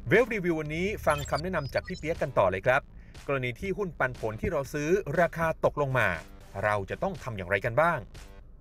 เวลรีวิววันนี้ฟังคำแนะนำจากพี่เปี๊ยกกันต่อเลยครับกรณีที่หุ้นปันผลที่เราซื้อราคาตกลงมาเราจะต้องทำอย่างไรกันบ้าง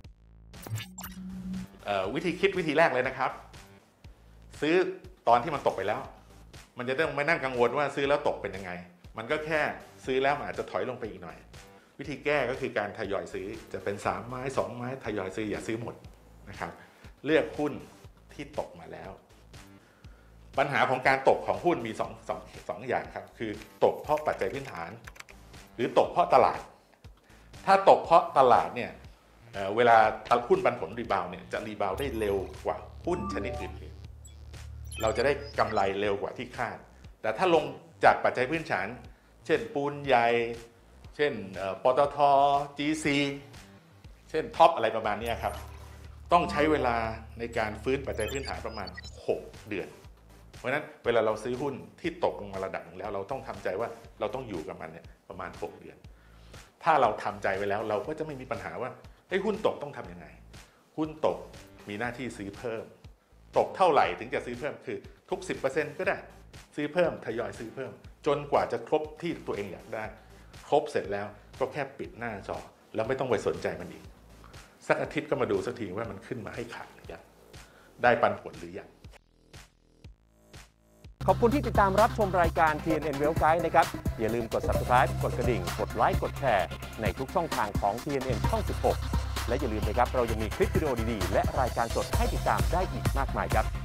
วิธีคิดวิธีแรกเลยนะครับซื้อตอนที่มันตกไปแล้วมันจะต้องไม่นั่งกังวลว่าซื้อแล้วตกเป็นยังไงมันก็แค่ซื้อแล้วมันอาจจะถอยลงไปอีกหน่อยวิธีแก้ก็คือการทยอยซื้อจะเป็น3ไม้2ไม้ทยอยซื้ออย่าซื้อหมดนะครับเลือกหุ้นที่ตกมาแล้วปัญหาของการตกของหุ้นมี2อย่างครับคือตกเพราะปัจจัยพื้นฐานหรือตกเพราะตลาดถ้าตกเพราะตลาดเนี่ยเวลาหุ้นปันผลรีบาวเนี่ยจะรีบาวได้เร็วกว่าหุ้นชนิดอื่นๆเราจะได้กำไรเร็วกว่าที่คาดแต่ถ้าลงจากปัจจัยพื้นฐานเช่นปูนใหญ่เช่นปตท. GC เช่นท็อปอะไรประมาณนี้ครับต้องใช้เวลาในการฟื้นปัจจัยพื้นฐานประมาณ6 เดือนเพราะฉะนั้นเวลาเราซื้อหุ้นที่ตกลงมาระดับหนึ่งแล้วเราต้องทำใจว่าเราต้องอยู่กับมันเนี่ยประมาณ6 เดือนถ้าเราทำใจไว้แล้วเราก็จะไม่มีปัญหาว่าหุ้นตกต้องทำยังไงหุ้นตกมีหน้าที่ซื้อเพิ่มตกเท่าไหร่ถึงจะซื้อเพิ่มคือทุก 10% ก็ได้ซื้อเพิ่มทยอยซื้อเพิ่มจนกว่าจะครบที่ตัวเองอยากได้ครบเสร็จแล้วก็แค่ปิดหน้าจอแล้วไม่ต้องไปสนใจมันอีกสักอาทิตย์ก็มาดูสักทีว่ามันขึ้นมาให้ขาดหรือยังได้ปันผลหรือยังขอบคุณที่ติดตามรับชมรายการ TNN Wealth Guide นะครับอย่าลืมกด Subscribe กดกระดิ่งกดไลค์กดแชร์ในทุกช่องทางของ TNN ช่อง 16 และอย่าลืมนะครับเรายังมีคลิปวิดีโอดีๆและรายการสดให้ติดตามได้อีกมากมายครับ